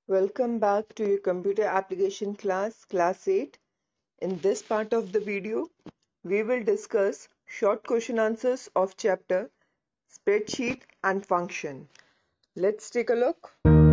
Welcome back to your computer application class, class 8. In this part of the video, we will discuss short question answers of chapter Spreadsheet and Function. Let's take a look.